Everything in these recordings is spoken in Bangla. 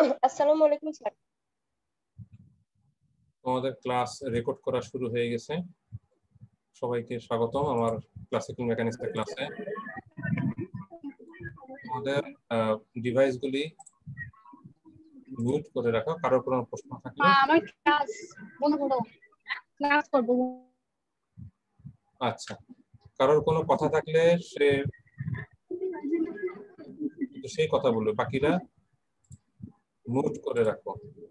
আসসালামু আলাইকুম স্যার। আমাদের ক্লাস রেকর্ড করা শুরু হয়ে গেছে। সবাইকে স্বাগতম আমার ক্লাসিক্যাল মেকানিক্সের ক্লাসে। আমাদের ডিভাইসগুলি মিউট করে রাখো, কারোর কোনো প্রশ্ন থাকলে। আমার ক্লাস বন্ধ করো, ক্লাস করব। আচ্ছা, কারোর কোনো কথা থাকলে সেই কথা বলবে, বাকিরা মিউট করে রাখো।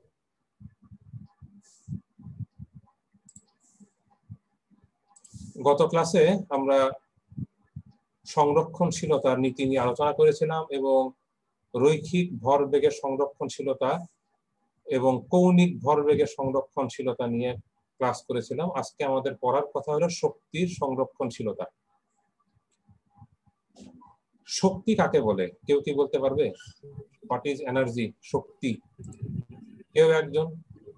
গত ক্লাসে আমরা সংরক্ষণশীলতার নীতি নিয়ে আলোচনা করেছিলাম এবং রৈখিক ভরবেগের সংরক্ষণশীলতা এবং কৌণিক ভরবেগের সংরক্ষণশীলতা নিয়ে ক্লাস করেছিলাম। আজকে আমাদের পড়ার কথা হলো শক্তির সংরক্ষণশীলতা। শক্তি কাকে বলে কেউ কি বলতে পারবে? What is energy? শক্তি কেউ একজন?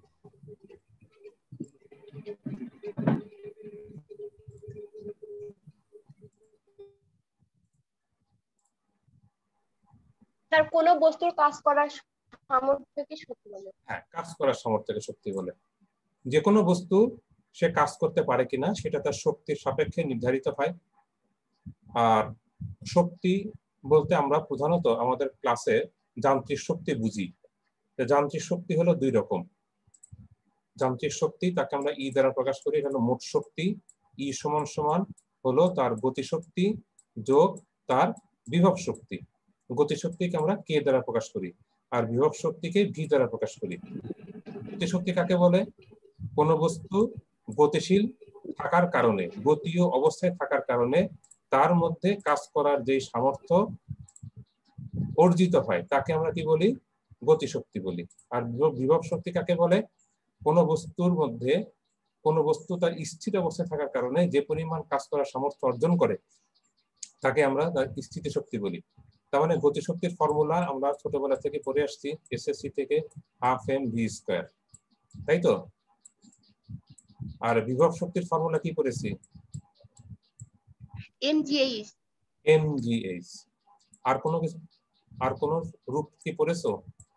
স্যার কোন বস্তুর কাজ করার সামর্থ্যকে শক্তি বলে। হ্যাঁ, কাজ করার সামর্থ্যকে শক্তি বলে। যে কোনো বস্তু সে কাজ করতে পারে কিনা সেটা তার শক্তির সাপেক্ষে নির্ধারিত হয়। আর শক্তি বলতে আমরা প্রধানত আমাদের ক্লাসে যান্ত্রিক শক্তি বুঝি। যান্ত্রিক শক্তি হলো দুই রকম। যান্ত্রিক শক্তি তাকে আমরা ই দ্বারা প্রকাশ করি, এটা হলো মোট শক্তি। ই সমান সমান হলো তার গতিশক্তি যোগ তার বিভব শক্তি। গতিশক্তিকে আমরা কে দ্বারা প্রকাশ করি আর বিভব শক্তিকে ভি দ্বারা প্রকাশ করি। গতিশক্তি কাকে বলে? কোন বস্তু গতিশীল থাকার কারণে, গতীয় অবস্থায় থাকার কারণে তার মধ্যে কাজ করার যে সামর্থ্য অর্জিত হয় তাকে আমরা কি বলি? গতিশক্তি বলি। আর বিভব শক্তি কাকে বলে? কোন বস্তুর মধ্যে কোন বস্তু তার স্থির অবস্থায় থাকার কারণে যে পরিমাণ কাজ করার সামর্থ্য অর্জন করে তাকে আমরা তার স্থিতি শক্তি বলি। তার মানে গতিশক্তির ফর্মুলা আমরা ছোটবেলা থেকে পড়ে আসছি, এসএসসি থেকে ½ mv², তাই তো? আর বিভব শক্তির ফর্মুলা কি পড়েছি? mgh। আর কোনো কিছু, আর কোন রূপ কি পড়েছো?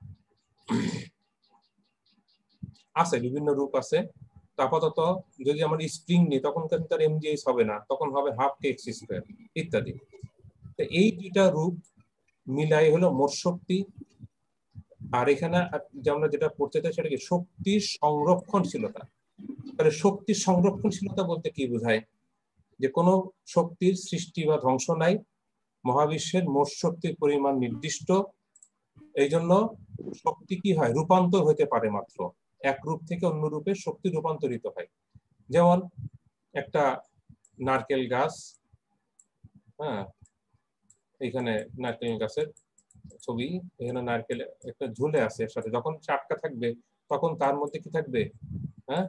আছে, বিভিন্ন রূপ আছে। আপাতত যদি আমার স্প্রিং নেই তখন কিন্তু তার mgh হবে না, তখন হবে ½ kx² ইত্যাদি। তো এই দুইটা রূপ মিলাই হলো মোট শক্তি। আর এখানে আমরা যেটা পড়তে চাই সেটা কি? শক্তির সংরক্ষণশীলতা। তাহলে শক্তির সংরক্ষণশীলতা বলতে কি বোঝায়? যে কোনো শক্তির সৃষ্টি বা ধ্বংস নাই, মহাবিশ্বের মোট শক্তির পরিমাণ নির্দিষ্ট। এই জন্য শক্তি কি হয়? রূপান্তর হতে পারে মাত্র। এক রূপ থেকে অন্য রূপে শক্তি রূপান্তরিত হয়। যেমন একটা নারকেল গাছ, হ্যাঁ এখানে নারকেল গাছের ছবি, এখানে নারকেল একটা ঝুলে আছে এর সাথে, যখন চাটকা থাকবে তখন তার মধ্যে কি থাকবে? হ্যাঁ,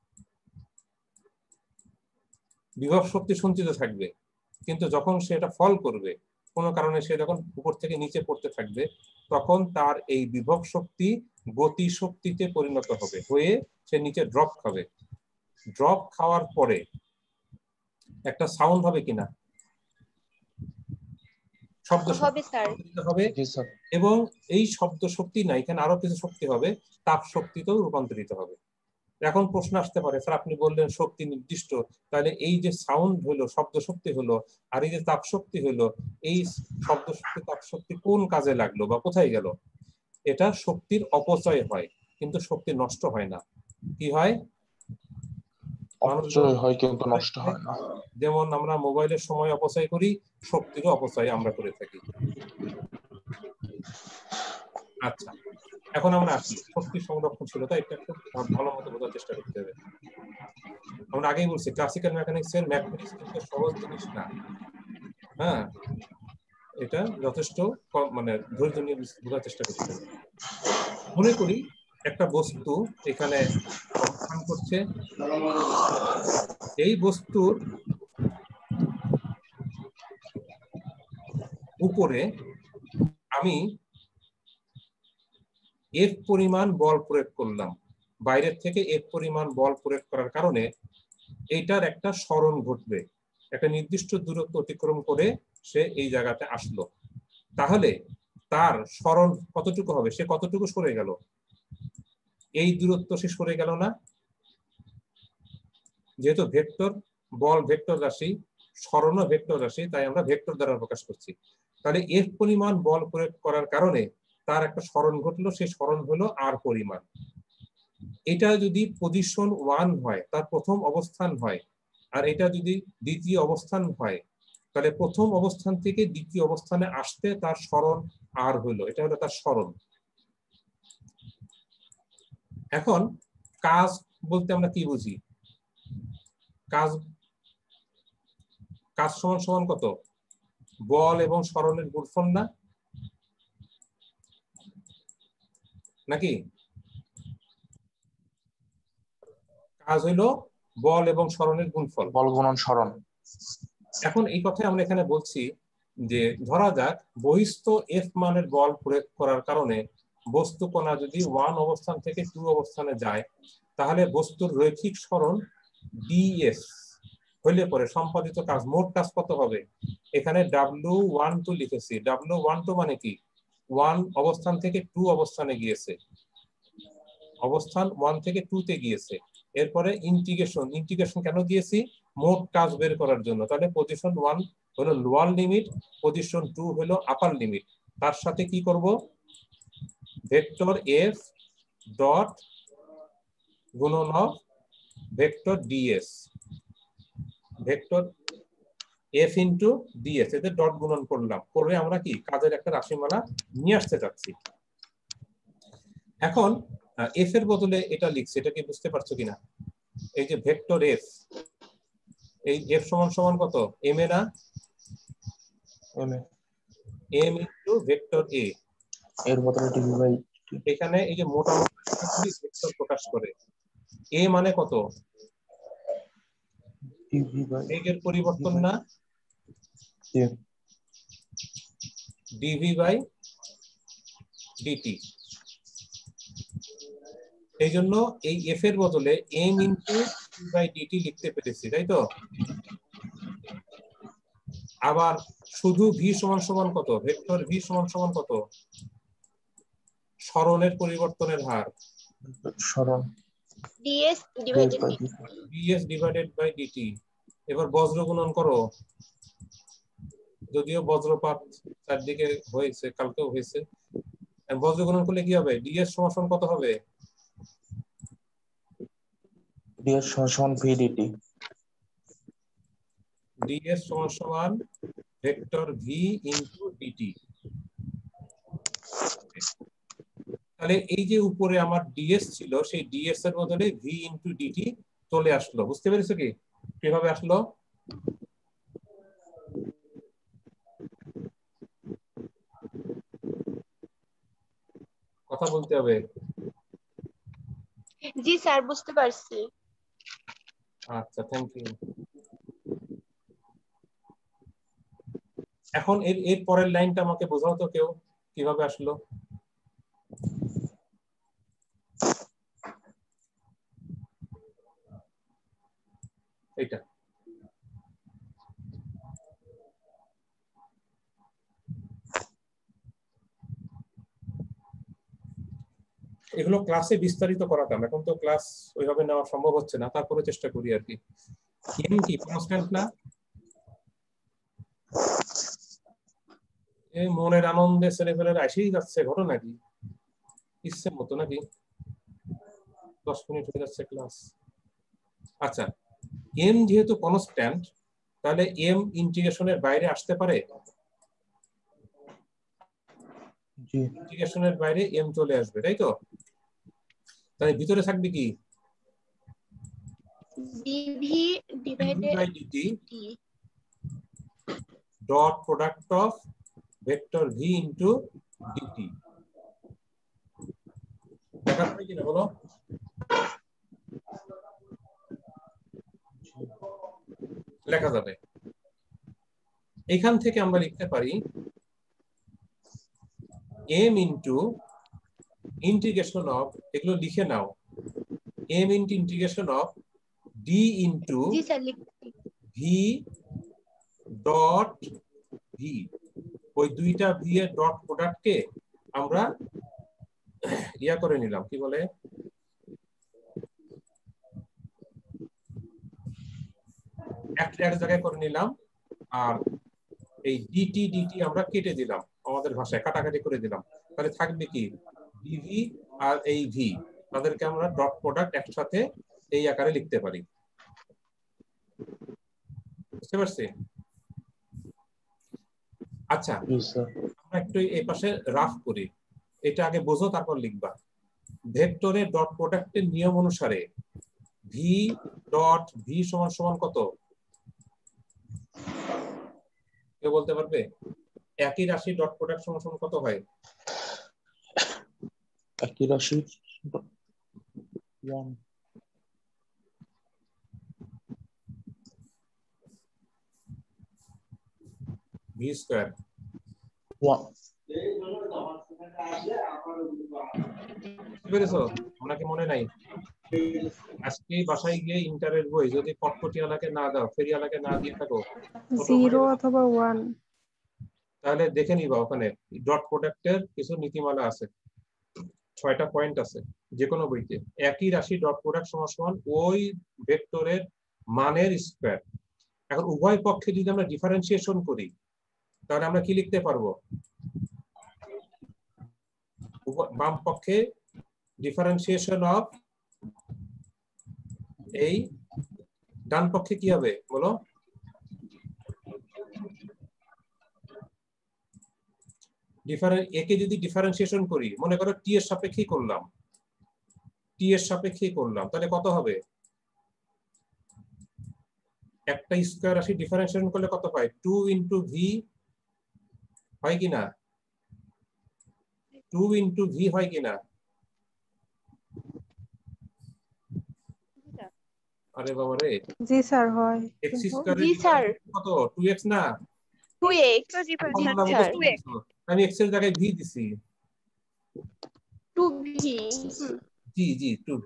বিভব শক্তি সঞ্চিত থাকবে। কিন্তু যখন সে এটা ফল করবে, কোনো কারণে সে যখন উপর থেকে নিচে পড়তে থাকবে, তখন তার এই বিভব শক্তি গতি শক্তিতে পরিণত হবে, হয়ে সে নিচে ড্রপ খাবে। ড্রপ খাওয়ার পরে একটা সাউন্ড হবে কিনা? শব্দ হবে। এবং এই শব্দ শক্তি না, এখানে আরো কিছু শক্তি হবে, তাপ শক্তিতেও রূপান্তরিত হবে। এখন প্রশ্ন আসতে পারে, স্যার আপনি বললেন শক্তি নির্দিষ্ট, তাহলে এই যে সাউন্ড হলো, শব্দ শক্তি হলো, আর এই যে তাপ শক্তি হলো, এই শব্দ শক্তি তাপ শক্তি কোন কাজে লাগলো বা কোথায় গেল? এটা শক্তির অপচয় হয়, কিন্তু শক্তি নষ্ট হয় না। কি হয়? অপচয় হয় কিন্তু নষ্ট হয় না। যেমন আমরা মোবাইলের সময় অপচয় করি, শক্তিরও অপচয় আমরা করে থাকি। আচ্ছা, এখন আমরা আসি শক্তি সংরক্ষণশীলতা। এটা খুব ভালো মতো বোঝার চেষ্টা করতে হবে। আমরা আগেই বলছি ক্লাসিক্যাল মেকানিক্সের ম্যাথমেটিক্স কিন্তু সহজ জিনিস না। হ্যাঁ, এটা যথেষ্ট মানে ধৈর্য নিয়ে বোঝার চেষ্টা করতে হবে। মনে করি একটা বস্তু এখানে অবস্থান করছে, এই বস্তুর উপরে আমি এফ পরিমাণ বল প্রয়োগ করলাম। বাইরের থেকে এফ পরিমাণ বল প্রয়োগ করার কারণে এইটার একটা সরণ ঘটবে, একটা নির্দিষ্ট দূরত্ব অতিক্রম করে সে এই জায়গাতে আসলো। তাহলে তার সরণ কতটুকু হবে, সে কতটুকু সরে গেল, এই দূরত্ব সে সরে গেল না। যেহেতু ভেক্টর, বল ভেক্টর রাশি, সরণও ভেক্টর রাশি, তাই আমরা ভেক্টর দ্বারা প্রকাশ করছি। তাহলে এফ পরিমাণ বল প্রয়োগ করার কারণে তার একটা সরণ ঘটলো, সেই সরণ হলো আর পরিমাণ। এটা যদি পজিশন 1 হয়, তার প্রথম অবস্থান হয়, আর এটা যদি দ্বিতীয় অবস্থান হয়, তাহলে প্রথম অবস্থান থেকে দ্বিতীয় অবস্থানে আসতে তার সরণ আর হলো, এটা হলো তার সরণ। এখন কাজ বলতে আমরা কি বুঝি? কাজ কাজ সমান সমান কত? বল এবং সরণের গুণফল না, নাকি? কাজ হইলো বল এবং সরণের গুণফল, বল গুণন সরণ। এখন এই কথাই আমরা এখানে বলছি যে ধরা যাক বহিস্থ এফ মানের বল প্রয়োগ করার কারণে বস্তু কণা যদি 1 অবস্থান থেকে 2 অবস্থানে যায়, তাহলে বস্তুর রৈখিক সরণ ডিএস হইলে পরে সম্পাদিত কাজ, মোট কাজ কত হবে? এখানে W12 লিখেছি। W12 মানে কি? 1 অবস্থান থেকে 2 অবস্থানে গিয়েছে, অবস্থান 1 থেকে 2 তে গিয়েছে। এরপরে ইন্টিগ্রেশন কেন দিয়েছি? মোট কাজ বের করার জন্য। তাহলে পজিশন 1 হলো লোয়ার লিমিট, পজিশন 2 হলো আপার লিমিট। তার সাথে কি করব? ভেক্টর এফ ডট গুণন vector d s, vector f into d s, এতে ডট গুণন করলাম, করে আমরা কি কাজের একটা রাশিমালা নিয়ে আসতে চাচ্ছি। এখন এফ এর বদলে এটা লিখছি, এটা কি বুঝতে পারছো কিনা? এই যে ভেক্টর এফ, এই এফ সমান সমান কত? এম এ না? এম ইন্টু ভেক্টর এ, এর বদলে ডিভি বাই এখানে এই যে মোটামুটি ভেক্টর প্রকাশ করে। এ মানে কত? ডিভি বাই বেগের পরিবর্তন না, ডিভি বাই ডিটি। এই জন্য এই এফ এর বদলে এম ইন্টু বাই ডিটি লিখতে পেরেছি, তাই তো? আবার শুধু ভি সমান সমান কত? ভেক্টর ভি সমান সমান কত? সরণের পরিবর্তনের হার, সরণ d s divided by d t. D s divided by d t. এবার বজ্র গুণন করো, যদিও বজ্রপাত চারদিকে হয়েছে, কালকেও হয়েছে। বজ্র গুণন করলে কি হবে? ডিএস সমান সমান কত হবে? ডিএস সমান ভি ডিটি। ডিএস সমান সমান ভেক্টর ভি ইনটু ডিটি। তাহলে এই যে উপরে আমার ডিএস ছিল, সেই ডিএস এর বদলে ভি ইনটু ডিটি চলে আসলো। বুঝতে পেরেছো কি কিভাবে আসলো? কথা বলতে হবে। জি স্যার, বুঝতে পারছি। আচ্ছা, থ্যাংক ইউ। এখন এর পরের লাইনটা আমাকে বোঝাও তো কেউ, কিভাবে আসলো? এটা এগুলো ক্লাসে বিস্তারিত করাতাম, এখন তো ক্লাস ওইভাবে নেওয়া সম্ভব হচ্ছে না, তারপরে চেষ্টা করি আর কি। এম কি কনস্ট্যান্ট না? এই মনের আনন্দে ছেলেপেলেরা এসেই যাচ্ছে, ঘটনা কি? ইচ্ছে মতো নাকি? 10 মিনিট হয়ে যাচ্ছে ক্লাস। আচ্ছা, এম যেহেতু কনস্ট্যান্ট, তাহলে এম ইন্টিগ্রেশনের বাইরে আসতে পারে? ইন্টিগ্রেশনের বাইরে এম চলে আসবে, তাই তো? তাহলে ভিতরে থাকবে কি? D v divided by d t d. Dot product of vector v into d t. দেখা যাবে কিনা বলো? লেখা যাবে। এখান থেকে আমরা লিখতে পারি এম ইনটু ইন্টিগ্রেশন অফ, এগুলো লিখে নাও, m into integration of d into g sir, লিখছি। ভি ডট ভি ওই দুইটা ভি এর ডট প্রোডাক্টকে আমরা ইয়া করে নিলাম, কি বলে, এক জায়গায় করে নিলাম, আর এই ডিটি ডিটি আমরা কেটে দিলাম, আমাদের ভাষায় কাটাকাটি করে দিলাম। তাহলে থাকবে কি, ডিভি আর এই ভি, তাদেরকে আমরা ডট প্রোডাক্ট একসাথে এই আকারে লিখতে পারি। বুঝতে পারছি? আচ্ছা, আমরা একটু এই পাশে রাফ করি, এটা আগে বোঝো তারপর লিখবা। ভেক্টরের ডট প্রোডাক্টের নিয়ম অনুসারে ভি ডট ভি সমান সমান কত, কেউ বলতে পারবে? একই রাশি ডট প্রোডাক্ট সমান সমান কত হয়? একই রাশি ভি স্কয়ার। বুঝেছো? আপনাকে মনে নাই? আজকে বাসায় গিয়ে ইন্টারের বই যদি কটকটিওয়ালাকে না দাও, ফেরিওয়ালাকে না দিয়ে থাকো, 0 অথবা 1, তাহলে দেখে নিবা ওখানে ডট প্রোডাক্টের কিছু নীতিমালা আছে, 6টা পয়েন্ট আছে যে কোনো বইতে। একই রাশি ডট প্রোডাক্ট সমান সমান ওই ভেক্টরের মানের স্কয়ার। এখন উভয় পক্ষে যদি আমরা ডিফারেন্সিয়েশন করি তাহলে আমরা কি লিখতে পারবো? বাম পক্ষে ডিফারেন্সিয়েশন অফ এই, ডান পক্ষে কি হবে বলো? একে যদি ডিফারেন্সিয়েশন করি, মনে করো টি এর সাপেক্ষে করলাম, টি এর সাপেক্ষে করলাম, তাহলে কত হবে? একটা স্কয়ার রাশি ডিফারেন্সিয়েশন করলে কত পাই? 2 ইনটু ভি হয় কিনা? 2 ইনটু ভি হয় কিনা? আরে বাবা রে, জি স্যার হয়। এক্স স্কয়ার জি স্যার, কত? 2x না? 2x। আমি এক্স এর জায়গায় ভি দিছি। 2v। জি জি 2v।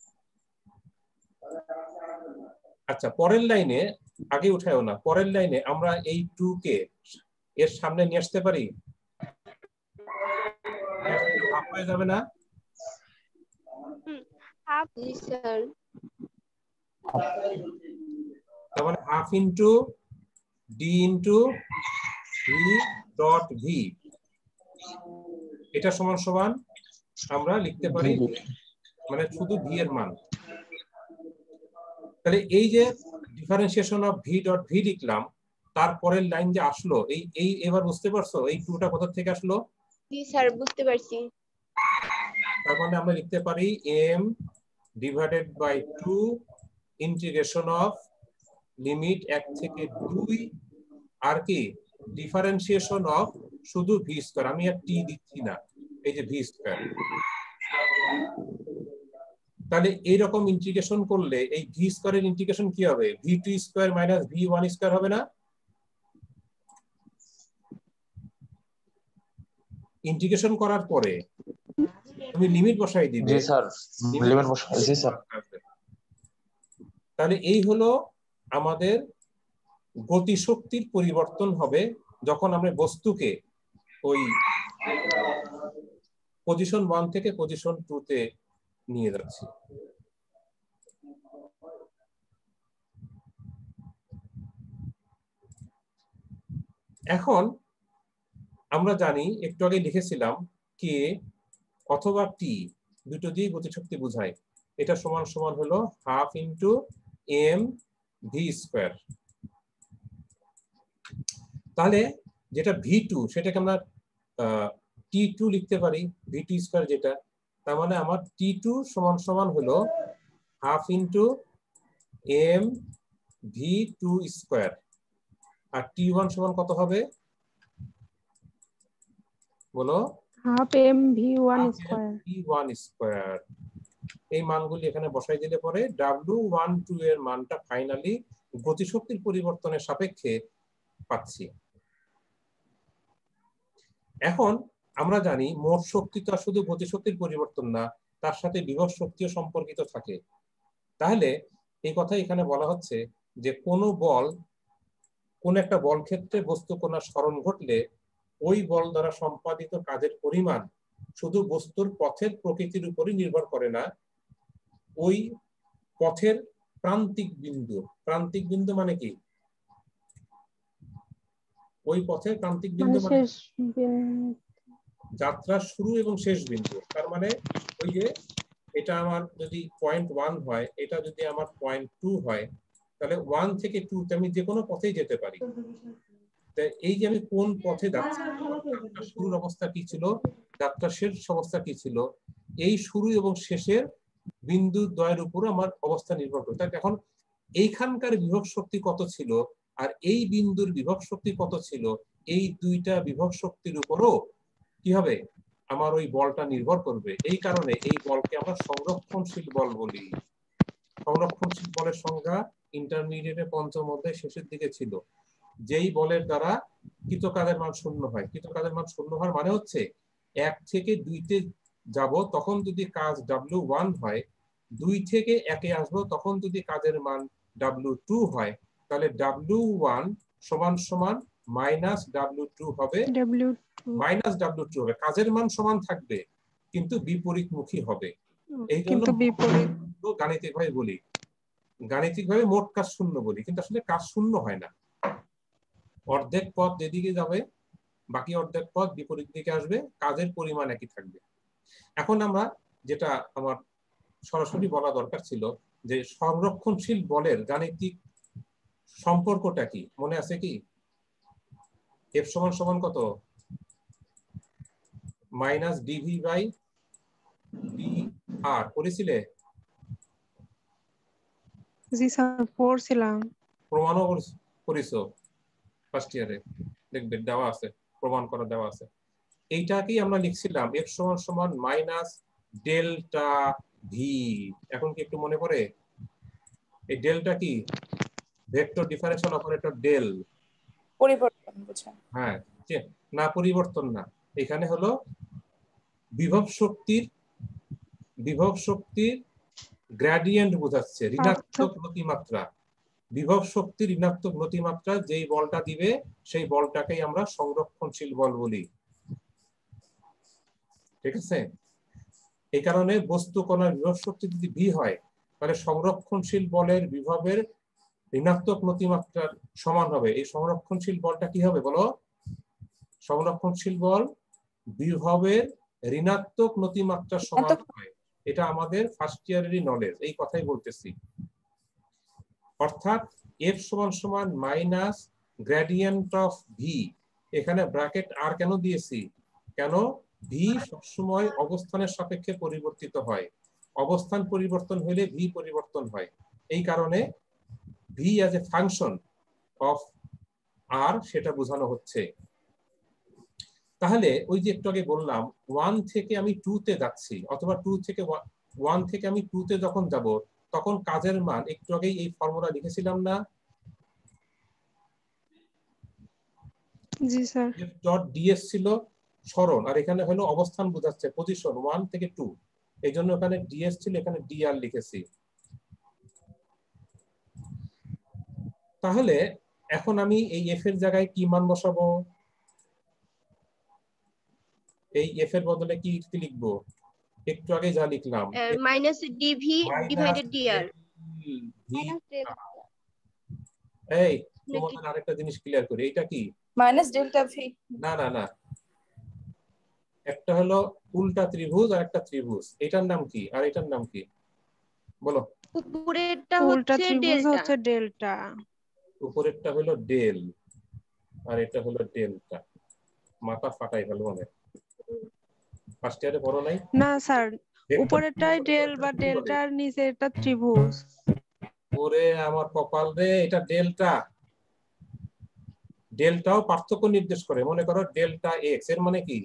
আচ্ছা, পরের লাইনে আগে উঠায়ও না, পরের লাইনে আমরা এই 2 কে এর সামনে নিয়ে আসতে পারি, হাফ হয়ে যাবে না? হাফ। জি স্যার। তার মানে half into d into v dot v, এটা সমান সমান আমরা লিখতে পারি মানে শুধু ভি এর মান। তাহলে এই যে differentiation of v dot v লিখলাম, তারপরের লাইন যে আসলো, এই এবার বুঝতে পারছো এই 2টা কোথা থেকে আসলো? জি স্যার, বুঝতে পারছি। তার মানে আমরা লিখতে পারি m divided by 2 integration of limit 1 থেকে 2 আর কি ডিফারেন্সিয়েশন অফ শুধু ভি স্কয়ার, আমি আর টি দিচ্ছি না, এই যে ভি স্কয়ার। তাহলে এইরকম ইন্টিগ্রেশন করলে এই ভি স্কয়ারের ইন্টিগ্রেশন কি হবে? v2 square minus v1 square হবে না? ইন্টিগ্রেশন করার পরে তুমি লিমিট বসাই দিবে। জি স্যার, লিমিট বসাই। জি স্যার। তাহলে এই হলো আমাদের গতিশক্তির পরিবর্তন হবে যখন আমরা বস্তুকে ওই পজিশন 1 থেকে পজিশন 2 তে নিয়ে যাচ্ছি। এখন আমরা জানি, একটু আগে লিখেছিলাম কে অথবা টি দুটো দিয়ে গতিশক্তি বোঝায়, এটা সমান সমান হলো half into M V square. তাহলে যেটা ভি2 সেটাকে আমরা টি2 লিখতে পারি, ভি2 স্কয়ার যেটা, তার মানে আমার টি2 সমান সমান হলো half into M V two square. আর টি1 সমান কত হবে বলো? Half M V one square. V one square. এই মানগুলি এখানে বসাই দিলে পরে W12 এর মানটা ফাইনালি গতিশক্তির পরিবর্তনের সাপেক্ষে পাচ্ছি। এখন আমরা জানি মোট শক্তি তো শুধু গতিশক্তির পরিবর্তন না, তার সাথে বিভব শক্তিও সম্পর্কিত থাকে। তাহলে এই কথা এখানে বলা হচ্ছে যে কোন একটা বল ক্ষেত্রে বস্তু কণার সরণ ঘটলে ওই বল দ্বারা সম্পাদিত কাজের পরিমাণ শুধু বস্তুর পথের প্রকৃতির উপরই নির্ভর করে না, ওই পথের প্রান্তিক বিন্দু মানে কি? ওই পথের প্রান্তিক বিন্দু মানে শেষ বিন্দু, যাত্রার শুরু এবং শেষ বিন্দু। তার মানে ওই যে এটা আমার যদি পয়েন্ট 1 হয়, এটা যদি আমার পয়েন্ট 2 হয়, তাহলে 1 থেকে 2 তে আমি যে কোনো পথেই যেতে পারি। এই যে আমি কোন পথে যাচ্ছি, যাত্রার শুরুর অবস্থা কি ছিল, যাত্রার শেষ অবস্থা কি ছিল, এই শুরু এবং শেষের বিন্দু দ্বয়ের উপর আমার অবস্থা নির্ভর করে। তাই এখন এইখানকার বিভব শক্তি কত ছিল আর এই বিন্দুর বিভব শক্তি কত ছিল, এই দুইটা বিভব শক্তির উপরও কি হবে, আমার ওই বলটা নির্ভর করবে। এই কারণে এই বলকে আমরা সংরক্ষণশীল বল বলি। সংরক্ষণশীল বলের সংজ্ঞা ইন্টারমিডিয়েটে পঞ্চম অধ্যায় শেষের দিকে ছিল, যেই বলের দ্বারা কৃতকাজের মান শূন্য হয়। কৃতকাজের মান শূন্য হওয়ার মানে হচ্ছে 1 থেকে 2 তে যাব তখন যদি কাজ W1 হয়, 2 থেকে 1 এ আসবো তখন যদি কাজের মান W2 হয়, তাহলে W1 সমান সমান মাইনাস W2 হবে, মাইনাস W2 হবে। কাজের মান সমান থাকবে কিন্তু বিপরীতমুখী হবে। এই জন্য গাণিতিকভাবে মোট কাজ শূন্য বলি, কিন্তু আসলে কাজ শূন্য হয় না। অর্ধেক পথ যেদিকে যাবে, বাকি অর্ধেক পথ বিপরীত দিকে আসবে, কাজের পরিমাণ একই থাকবে। এখন আমরা যেটা আমার সরাসরি বলা দরকার ছিল যে সংরক্ষণশীল বলের গাণিতিক সম্পর্কটা কি মনে আছে কি? F সমান সমান কত? মাইনাস ডিভি বাই dr করেছিলে? জি স্যার পড়ছিলাম। প্রমাণও করেছো ফার্স্ট ইয়ারে, দেখবে দেওয়া আছে, প্রমাণ করা দেওয়া আছে। এইটাকেই আমরা লিখছিলাম F সমান সমান মাইনাস ডেল্টা ভি। এখন কি একটু মনে পড়ে? এই ডেল্টা কি? ভেক্টর ডিফারেনশিয়াল অপারেটর ডেল, পরিবর্তন বোঝায়। হ্যাঁ, না পরিবর্তন না, এখানে হলো বিভব শক্তির গ্রেডিয়েন্ট বোঝাচ্ছে, ঋণাত্মক নতিমাত্রা। বিভব শক্তির ঋণাত্মক নতিমাত্রা যেই বলটা দিবে সেই বলটাকেই আমরা সংরক্ষণশীল বল বলি। ঠিক আছে? এই কারণে বস্তু কণার বিভব শক্তি যদি ভি হয়, তাহলে সংরক্ষণশীল বলের বিভবের ঋণাত্মক নতিমাত্রার সমান হবে। এই সংরক্ষণশীল বলটা কি হবে বলো? সংরক্ষণশীল বল বিভবের ঋণাত্মক নতিমাত্রার সমান হয়। এটা আমাদের ফার্স্ট ইয়ারেরই নলেজ, এই কথাই বলতেছি। অর্থাৎ F সমান সমান মাইনাস গ্রেডিয়েন্ট অফ ভি। এখানে ব্র্যাকেট আর কেন দিয়েছি? কেন? ভি সবসময় অবস্থানের সাপেক্ষে পরিবর্তিত হয়, অবস্থান পরিবর্তন হলে ভি পরিবর্তন হয়। এই কারণে V as a function of R সেটা বোঝানো হচ্ছে। তাহলে ওই যে একটু আগে বললাম 1 থেকে আমি 2 তে যাচ্ছি, অথবা 2 থেকে 1 থেকে আমি 2 তে যখন যাব তখন কাজের মান, একটু আগেই এই ফর্মুলা লিখেছিলাম না, জি স্যার। ডট ডিএস ছিল সরণ, আর এখানে হলো অবস্থান বোঝাচ্ছে, পজিশন 1 থেকে 2, এই জন্য এখানে ডিএস ছিল, এখানে ডিআর লিখেছি। তাহলে এখন আমি এই এফ এর জায়গায় কি মান বসাবো? এই এফ এর বদলে কি লিখবো? একটু আগে যা লিখলাম, মাইনাস ডিভি ডিভাইডেড ডিআর। এই তোমাদের আরেকটা জিনিস ক্লিয়ার করি, এটা কি? Minus delta V. না না না, একটা হলো উল্টা ত্রিভুজ আর একটা ত্রিভুজ, এটার নাম কি আর এটার নাম কি বলো? উপরেরটা উল্টা হচ্ছে ত্রিভুজ ডেল্টা, হচ্ছে ডেল্টা, উপরেরটা হলো ডেল আর এটা হলো ডেল্টা। মাথা ফাটাই ফেলবো মনে, ফার্স্ট ইয়ারে পড়ো নাই? না স্যার উপরেরটাই ডেল বা ডেল্টার নিচেরটা ত্রিভুজ। ওরে আমার কপাল রে, এটা ডেল্টা। ডেল্টাও পার্থক্য নির্দেশ করে। মনে করো ডেল্টা এক্স এর মানে কি?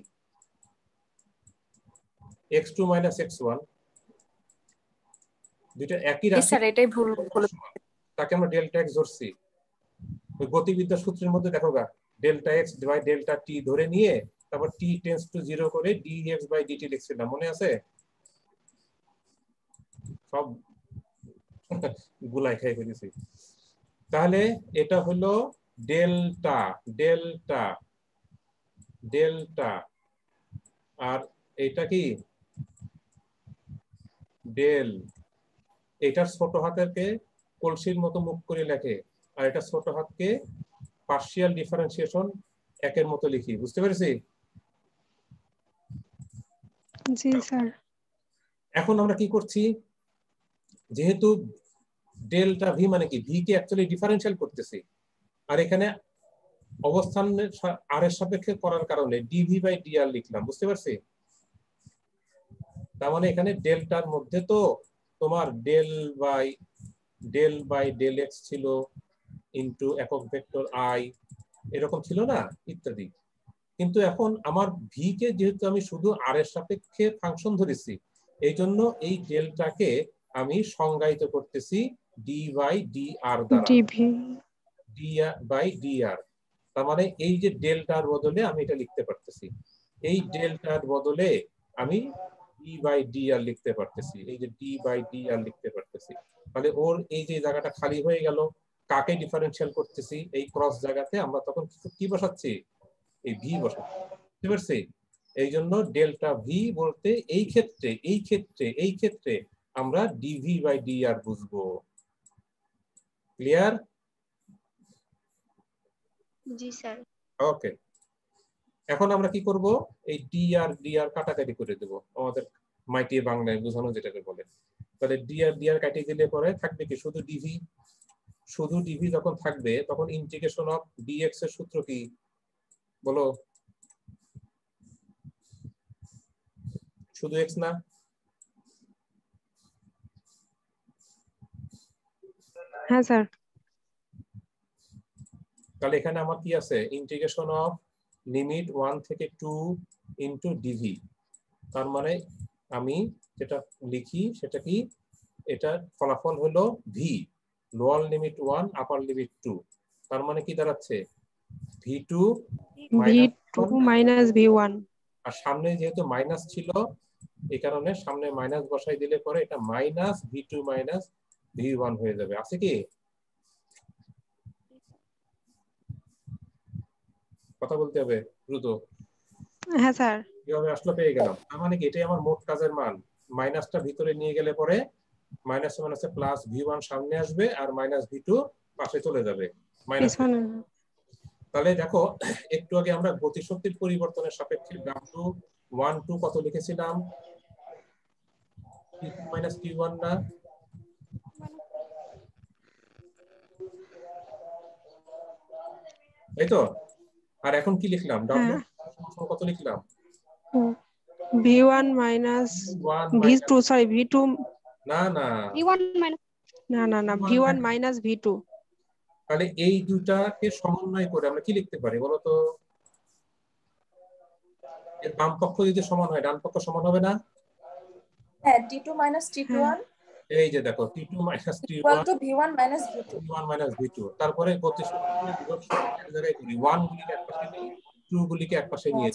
x2 - x1, দুইটা একই রাশি, স্যার এটাই ভুল বলে। তাকে আমরা ডেল্টা এক্স ধরছি। ওই গতিবিদ্যা সূত্রের মধ্যে দেখো গা, delta X by delta T ধরে নিয়ে তারপর টি টেন্ডস টু 0 করে dx বাই dt লিখছিলাম, মনে আছে? সব গুলাই খাই ফেলেছি। তাহলে এটা হলো ডেল্টা, ডেল্টা ডেল্টা, আর এটা কি ডেল। এটার ছোট হাতেরকে কলসির মতো মুখ করে লেখে, আর এটা ছোট হাতকে পার্শিয়াল ডিফারেন্সিয়েশন একের মতো লিখি। বুঝতে পেরেছি? জি স্যার। এখন আমরা কি করছি, যেহেতু ডেল্টা ভি মানে কি, ভি কে অ্যাকচুয়ালি ডিফারেন্সিয়াল করতেছি, আর এখানে অবস্থানের আর এর সাপেক্ষে করার কারণে ডিভি বাই ডিআর লিখলাম। বুঝতে পারছি? তার মানে এখানে ডেল্টার মধ্যে তো তোমার ডেল বাই ডেল এক্স ছিল ইনটু একক ভেক্টর আই, এরকম ছিল না, ইত্যাদি। কিন্তু এখন আমার ভি কে যেহেতু আমি শুধু আর এর সাপেক্ষে ফাংশন ধরেছি, এই জন্য এই ডেল্টাকে আমি সংজ্ঞায়িত করতেছি ডি বাই ডি আর দ্বারা, D V D by D R. তার মানে এই যে ডেল্টার বদলে আমি এটা লিখতে পারতেছি, এই ডেল্টার বদলে আমি ডি বাই ডি আর লিখতে পারতেছি, এই যে ডি বাই ডি আর লিখতে পারতেছি। তাহলে ওর এই যে জায়গাটা খালি হয়ে গেল, কাকে ডিফারেন্সিয়াল করতেছি, এই ক্রস জায়গাতে আমরা তখন কি বসাচ্ছি, এই ভি বসাচ্ছি। বুঝতে পারছি? এই জন্য ডেল্টা ভি বলতে এই ক্ষেত্রে আমরা ডিভি বাই ডি আর বুঝবো। ক্লিয়ার? জি স্যার। ওকে, এখন আমরা কি করব, এই ডি আর কাটাকাটি করে দেব, আমাদের মাইটি বাংলায় বোঝানো যেটাকে বলে। তাহলে ডি আর কাটিয়ে দিলে পরে থাকবে কি, শুধু ডিভি। শুধু ডিভি যখন থাকবে তখন ইন্টিগ্রেশন অফ ডিএক্স এর সূত্র কি বলো? শুধু এক্স না? হ্যাঁ স্যার। তাহলে এখানে আমার কি আছে, ইন্টিগ্রেশন অফ লিমিট 1 থেকে 2 ইনটু ডিভি। তার মানে আমি যেটা লিখি সেটা কি, এটা ফলাফল হলো V, lower limit 1 upper limit 2। তার মানে কি দাঁড়াচ্ছে, v2 v2 মাইনাস v1। আর সামনে যেহেতু মাইনাস ছিল এই কারণে সামনে মাইনাস বসাই দিলে পরে এটা মাইনাস v2 মাইনাস v1 হয়ে যাবে। আছে কি? কথা বলতে হবে দ্রুত। হ্যাঁ স্যার। কিভাবে আসলো পেয়ে গেলাম। তার মানে কি, এটাই আমার মোট কাজের মান। মাইনাসটা ভিতরে নিয়ে গেলে পরে মাইনাস মাইনাসে প্লাস v1 সামনে আসবে আর মাইনাস v2 পাশে চলে যাবে মাইনাস। তাহলে দেখো, একটু আগে আমরা গতিশক্তির পরিবর্তনের সাপেক্ষে w 1 2 কত লিখেছিলাম, t2 মাইনাস t1 না? এই তো। আর এখন কি লিখলাম, w কত লিখলাম, v1 minus v2, sorry v2 না না v1 মাইনাস না v1 মাইনাস v2। তাহলে এই দুটাকে সমন্বয় করে আমরা কি লিখতে পারি বলো তো? এর বাম পক্ষ যদি সমান হয় ডান পক্ষ সমান হবে না? হ্যাঁ, t2 minus t1 এই যে দেখো, t2 minus equal t1 to v1 minus v2। v1 minus v2। তারপরে গতিশক্তি বিভব শক্তি এক জায়গায় করি, 1 গুলিকে একপাশে নিই, 2 গুলিকে একপাশে নিয়ে।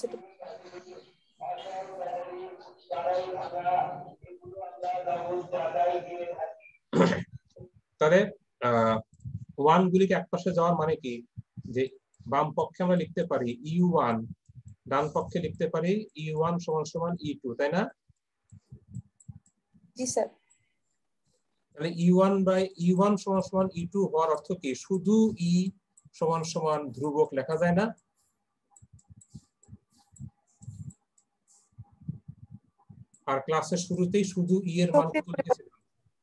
তাহলে 1 গুলিকে একপাশে যাওয়ার মানে কি, যে বাম পক্ষে আমরা লিখতে পারি u1, ডান পক্ষে লিখতে পারি u1 সমান সমান e2, তাই না? জি স্যার। তাহলে e1 সমান সমান e2 হওয়ার অর্থ কি, শুধু e সমান সমান ধ্রুবক লেখা যায় না? আর ক্লাসের শুরুতেই শুধু e এর মান কত লিখেছিলাম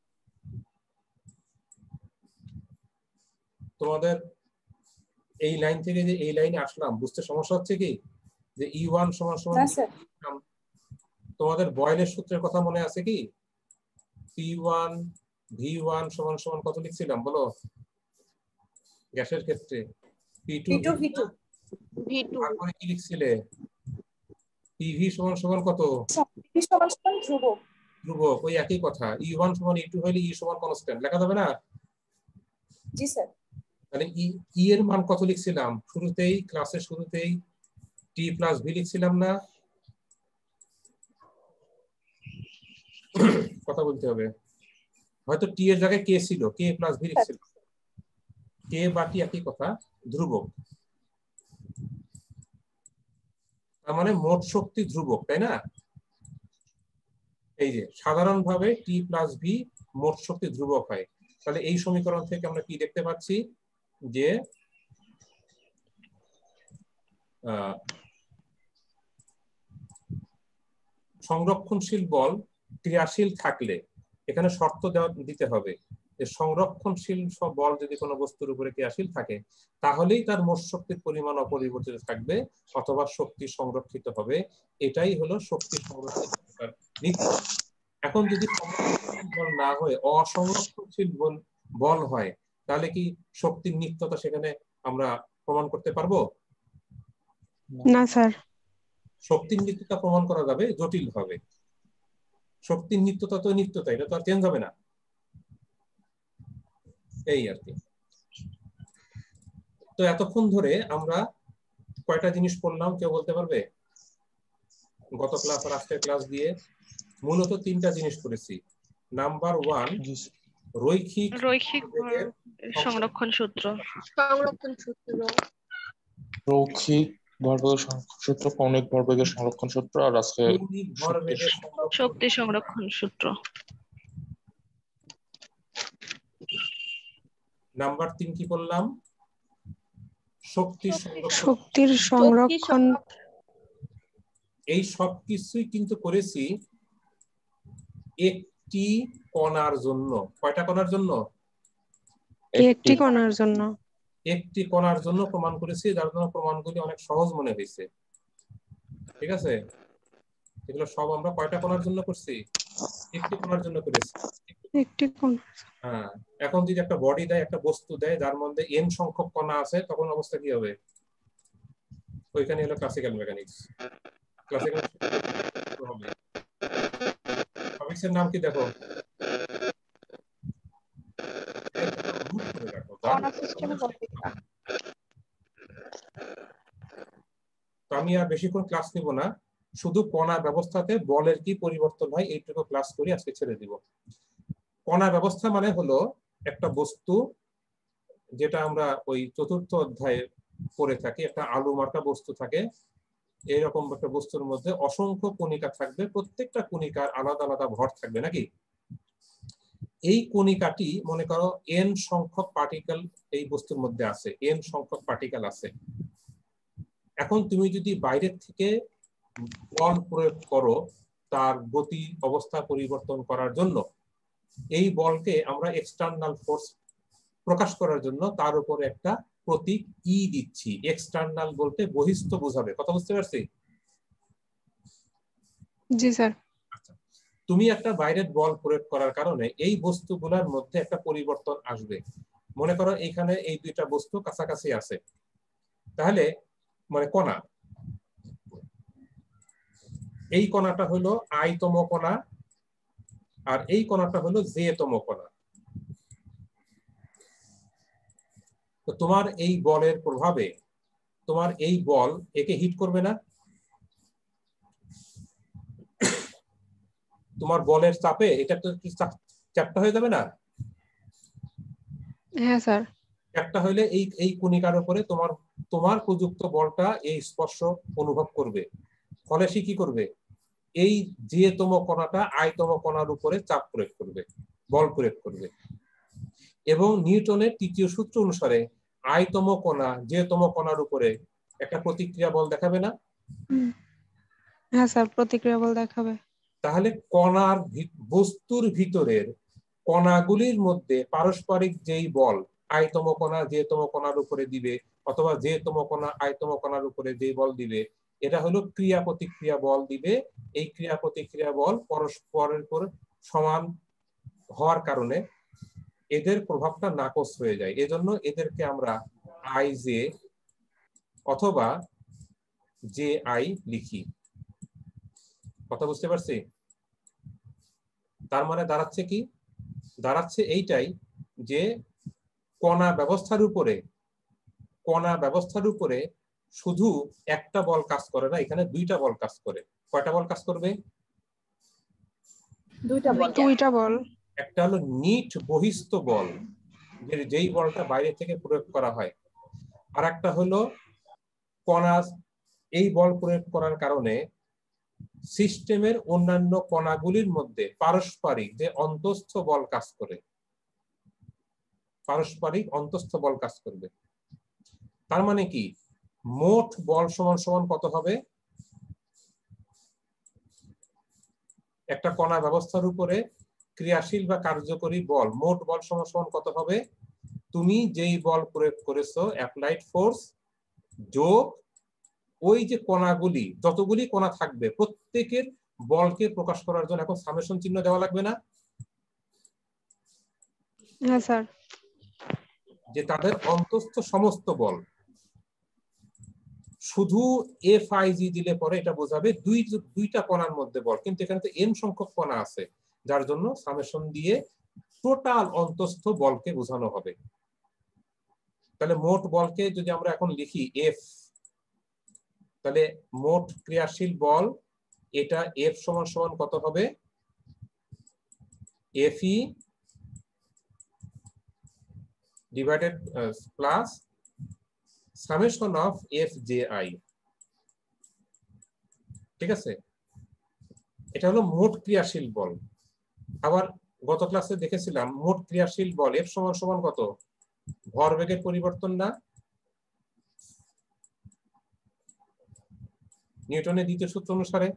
তোমাদের? এই লাইন থেকে যে এই লাইনে আসলাম, বুঝতে সমস্যা হচ্ছে কি, যে e1 সমান সমান তোমাদের বয়েলের সূত্রের কথা মনে আছে কি? p1 v1 সমান সমান কত লিখছিলাম বলো গ্যাসের ক্ষেত্রে? p2 v2। তারপরে কি লিখছিলে? pv সমান সমান কত? pv সমান সমান ধ্রুবক। ধ্রুবক, ওই একই কথা। e1 সমান e2 হলে e সমান কনস্ট্যান্ট লেখা যাবে না? জি স্যার। তাহলে e এর মান কত লিখছিলাম শুরুতেই, ক্লাসের শুরুতেই? t প্লাস v লিখছিলাম না? কথা বলতে হবে। হয়তো t এর জায়গায় k ছিল, k প্লাস v লিখছিলাম। k বা t একই কথা, ধ্রুবক। তার মানে মোট শক্তি ধ্রুবক, তাই না? এই যে সাধারণভাবে টি প্লাস ভি মোট শক্তি ধ্রুবক হয়। তাহলে এই সমীকরণ থেকে আমরা কি দেখতে পাচ্ছি যে সংরক্ষণশীল বল ক্রিয়াশীল থাকলে এখানে শর্ত দিতে হবে যে সংরক্ষণশীল সব বল যদি কোনো বস্তুর উপরে ক্রিয়াশীল থাকে তাহলেই তার মোট শক্তির পরিমাণ অপরিবর্তিত থাকবে অথবা শক্তি সংরক্ষিত হবে। এটাই হলো শক্তি সংরক্ষিত নীতি। এখন যদি সংরক্ষণশীল বল না হয়ে অসংরক্ষণশীল বল হয় তাহলে কি শক্তির নিত্যতা সেখানে আমরা প্রমাণ করতে পারবো? না স্যার। শক্তির নিত্যতা প্রমাণ করা যাবে জটিল হবে। শক্তির নিত্যতা তো নিত্যতা, এটা তো আর চেঞ্জ হবে না। এই আর কি। তো এতক্ষণ ধরে আমরা কয়টা জিনিস পড়লাম কেউ বলতে পারবে? গত ক্লাস আর আজকের ক্লাস দিয়ে মূলত তিনটা জিনিস পড়েছি। নাম্বার 1 রৈখিক সংরক্ষণ সূত্র। রৈখিক ভরবেগের সংরক্ষণ সূত্র, কৌণিক ভরবেগের সংরক্ষণ সূত্র, আর আজকে শক্তি সংরক্ষণ সূত্র। নাম্বার 3 কি বললাম? শক্তির সংরক্ষণ। এই সব কিছুই কিন্তু করেছি একটি কণার জন্য। কয়টা কণার জন্য? একটি কণার জন্য। একটি কণার জন্য প্রমাণ করেছি, যার জন্য প্রমাণগুলি অনেক সহজ মনে হয়েছে। ঠিক আছে, এগুলো সব আমরা কয়টা কণার জন্য করছি? একটি কণার জন্য করেছি। একটি কণা। হ্যাঁ, এখন যদি একটা বডি দেয়, একটা বস্তু দেয় যার মধ্যে n সংখ্যক কণা আছে, তখন অবস্থা কি হবে? ওইখানে হলো ক্লাসিক্যাল মেকানিক্স। ক্লাসিক্যাল হবে। টপিক্সের নাম কি দেখো? তো আমি আর বেশিক্ষণ ক্লাস নিব না, শুধু কণা ব্যবস্থাতে বলের কি পরিবর্তন হয় এইটুকু ক্লাস করে আজকে ছেড়ে দিব। কণা ব্যবস্থা মানে হলো একটা বস্তু, যেটা আমরা ওই 4র্থ অধ্যায়ে পড়ে থাকি, একটা আলু মার্কা বস্তু থাকে। এইরকম একটা বস্তুর মধ্যে অসংখ্য কণিকা থাকবে, প্রত্যেকটা কণিকার আলাদা আলাদা ভর থাকবে নাকি? এই কণিকাটি মনে করো n সংখ্যক পার্টিকেল এই বস্তুর মধ্যে আছে, n সংখ্যক পার্টিকেল আছে। এখন তুমি যদি বাইরের থেকে বল প্রয়োগ করো তার গতি অবস্থা পরিবর্তন করার জন্য, এই বলকে আমরা এক্সটার্নাল ফোর্স প্রকাশ করার জন্য তার উপরে একটা প্রতীক ই দিচ্ছি। এক্সটার্নাল বলতে বহিস্থ বোঝাবে। কথা বুঝতে পারছি? জি স্যার। আচ্ছা, তুমি একটা বাইরের বল প্রয়োগ করার কারণে এই বস্তুগুলোর মধ্যে একটা পরিবর্তন আসবে। মনে করো এইখানে এই দুইটা বস্তু কাছাকাছি আছে, তাহলে মানে কণা, এই কণাটা হলো i-তম কণা আর এই কণাটা হলো j-তম কণা। তো তোমার এই বলের প্রভাবে তোমার এই বল একে হিট করবে না? তোমার বলের চাপে এটা তো চ্যাপ্টা হয়ে যাবে না? হ্যাঁ স্যার। একটা হইলে এই কণিকার উপরে তোমার প্রযুক্ত বলটা এই স্পর্শ অনুভব করবে, ফলে সে কি করবে? এই j-তম কণাটা i-তম কণার উপরে চাপ প্রয়োগ করবে, বল প্রয়োগ করবে। এবং নিউটনের ৩য় সূত্র অনুসারে i-তম কণা j-তম কণার উপরে একটা প্রতিক্রিয়া বল দেখাবে না? হ্যাঁ স্যার, প্রতিক্রিয়া বল দেখাবে। তাহলে কণার বস্তুর ভিতরের কণাগুলির মধ্যে পারস্পরিক যেই বল i-তম কণা j-তম কণার উপরে দিবে অথবা j-তম কণা i-তম কণার উপরে যে বল দিবে, এটা হলো ক্রিয়া প্রতিক্রিয়া বল দিবে। এই ক্রিয়া প্রতিক্রিয়া বল পরস্পরের উপর সমান হওয়ার কারণে এদের প্রভাবটা নাকচ হয়ে যায়। এজন্য এদেরকে আমরা i-j অথবা j-i লিখি। কথা বুঝতে পারছি? তার মানে দাঁড়াচ্ছে কি? দাঁড়াচ্ছে এইটাই যে কণা ব্যবস্থার উপরে শুধু একটা বল কাজ করে না, এখানে দুইটা বল কাজ করে। কয়টা বল কাজ করবে? দুইটা বল। একটা হলো নিট বহিস্থ বল, যেই বলটা বাইরে থেকে প্রয়োগ করা হয়, আর একটা হলো কণা এই বল প্রয়োগ করার কারণে সিস্টেমের অন্যান্য কণাগুলির মধ্যে পারস্পরিক যে অন্তস্থ বল কাজ করে, পারস্পরিক অন্তস্থ বল কাজ করবে। তার মানে কি, মোট বল সমান সমান কত হবে? একটা কণা ব্যবস্থার উপরে ক্রিয়াশীল বা কার্যকরী বল, মোট বল সমান সমান কত হবে? তুমি যেই বল প্রয়োগ করেছো অ্যাপ্লাইড ফোর্স যোগ ওই যে কণাগুলি, যতগুলি কণা থাকবে প্রত্যেকের বলকে প্রকাশ করার জন্য এখন সামেশন চিহ্ন দেওয়া লাগবে না? হ্যাঁ স্যার। যে তাদের অন্তস্থ সমস্ত বল, শুধু এফআইজি দিলে পরে এটা বোঝাবে দুইটা কণার মধ্যে বল, কিন্তু এখানে তো এন সংখ্যক কণা আছে, যার জন্য সামেশন দিয়ে টোটাল অন্তস্থ বলকে বোঝানো হবে। তাহলে মোট বলকে যদি আমরা এখন লিখি এফ, তাহলে মোট ক্রিয়াশীল বল এটা এফ সমান সমান কত হবে? F E divided plus summation of F J I. ঠিক আছে, এটা হলো মোট ক্রিয়াশীল বল। আবার গত ক্লাসে দেখেছিলাম মোট ক্রিয়াশীল বল এফ সমান সমান কত? ভরবেগের পরিবর্তন না? নিউটনের দ্বিতীয় সূত্র অনুসারে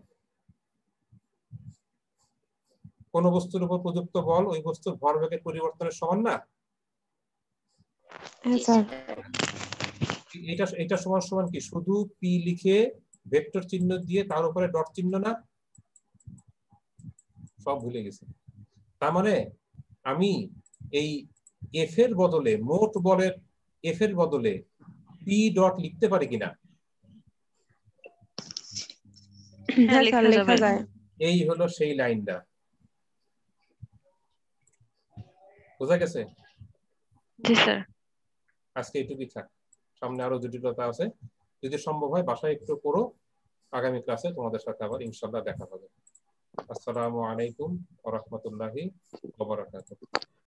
কোন বস্তুর উপর প্রযুক্ত বল ওই বস্তুর ভরবেগের পরিবর্তনের সমান না? হ্যাঁ স্যার। এটা সমান সমান কি, শুধু পি লিখে ভেক্টর চিহ্ন দিয়ে তার উপরে ডট চিহ্ন না? সব ভুলে গেছে। তার মানে আমি এই এফ এর বদলে, মোট বলের এফ এর বদলে পি ডট লিখতে পারি কিনা? হ্যাঁ স্যার, লেখা যায়। এই হলো সেই লাইনটা। বোঝা গেছে? জি স্যার। আজকে এইটুকুই থাক, সামনে আরো জটিলতা আছে, যদি সম্ভব হয় বাসায় একটু পড়ো। আগামী ক্লাসে তোমাদের সাথে আবার ইনশাআল্লাহ দেখা হবে। আসসালামু আলাইকুম ওয়া রাহমাতুল্লাহি ওয়া বারাকাতুহু।